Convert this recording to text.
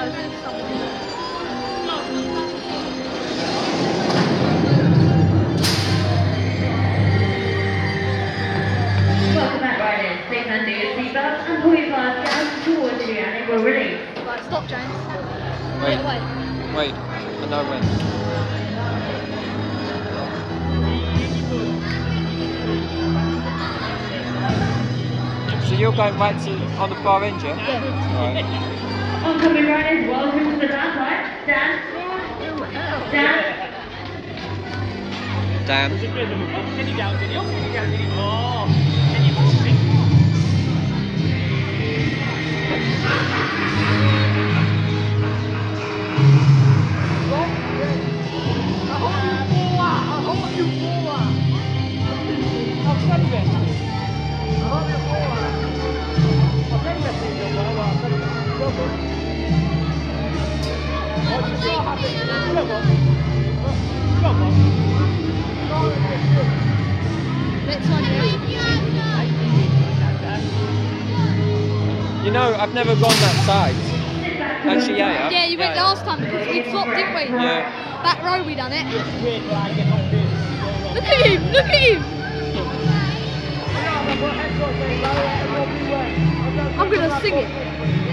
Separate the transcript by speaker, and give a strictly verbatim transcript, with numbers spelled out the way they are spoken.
Speaker 1: Welcome back, riders. Please undo your seatbelts and pull your cars down towards you and it will release.
Speaker 2: Right, stop, James.
Speaker 3: Wait,
Speaker 2: Wait.
Speaker 3: wait, I know when. So you're going right to on the far end, yeah?
Speaker 2: Yeah.
Speaker 3: Alright.
Speaker 1: Oncoming riders, welcome to the dance line. Dan. Dan.
Speaker 3: Dan.
Speaker 2: Next one, yeah.
Speaker 3: You know, I've never gone that side. Actually, yeah, yeah.
Speaker 2: Yeah, you went
Speaker 3: yeah,
Speaker 2: last time because we swapped, didn't we?
Speaker 3: Yeah.
Speaker 2: Back row we done it. Look at him, look at him! I'm gonna sing it.